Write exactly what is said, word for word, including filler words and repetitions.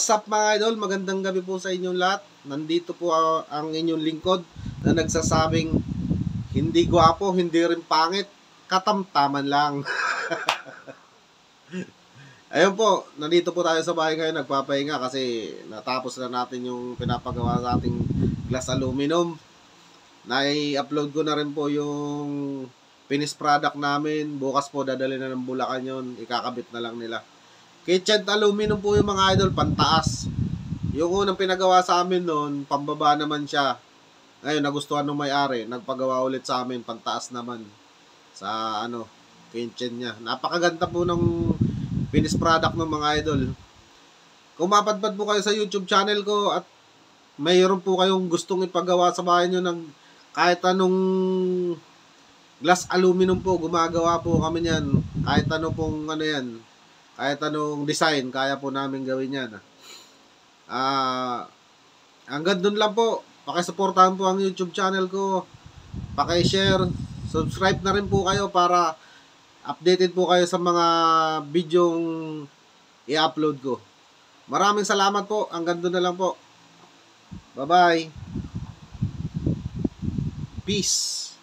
What's up mga idol? Magandang gabi po sa inyong lahat. Nandito po ang inyong lingkod na nagsasabing hindi gwapo, hindi rin pangit, katamtaman lang. Ayun po, nandito po tayo sa bahay ngayon nagpapahinga kasi natapos na natin yung pinapagawa sa ating glass aluminum. Na-upload ko na rin po yung finished product namin. Bukas po dadali na ng Bulacan yun. Ikakabit na lang nila. Kitchen aluminum po yung mga idol, pantaas. Yung unang pinagawa sa amin noon, pambaba naman siya. Ngayon, nagustuhan ng may-ari. Nagpagawa ulit sa amin, pantaas naman. Sa ano, kitchen niya. Napakaganda po ng finished product ng mga idol. Kung mapadpad po kayo sa YouTube channel ko at mayroon po kayong gustong ipagawa sa bahay nyo ng kahit anong glass aluminum po, gumagawa po kami niyan. Kahit ano pong ano yan. Kahit anong design, kaya po namin gawin yan. Ah, hanggang dun lang po. Pakisuportahan po ang YouTube channel ko. Paki-share, subscribe na rin po kayo para updated po kayo sa mga bidyong i-upload ko. Maraming salamat po. Hanggang dun na lang po. Bye-bye. Peace.